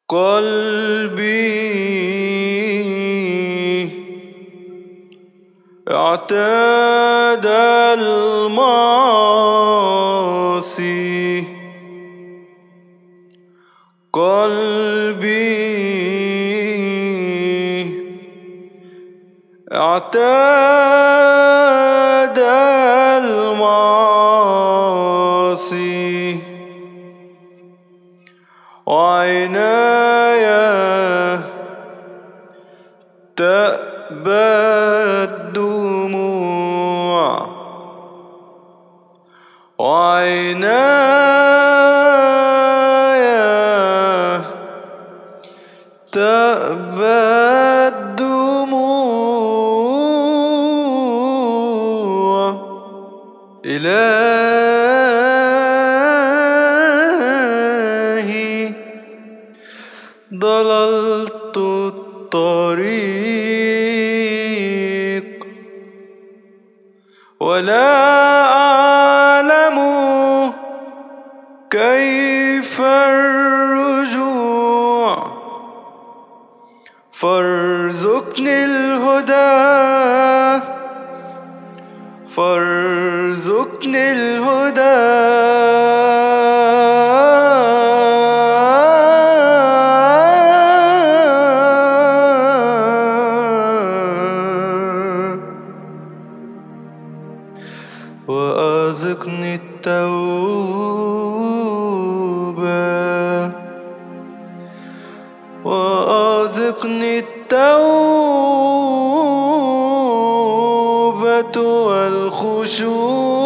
قلبي اعتاد المعاصي، قلبي اعتاد المعاصي، وعيناي تأبى الدموع، وعيناي تأبى الدموع. إلهي ضللت الطريق ولا أعلم كيف الرجوع، فارزقني الهدى، فارزقني الهدى. وأرزقني التوبة، وأرزقني التوبة والخشوع.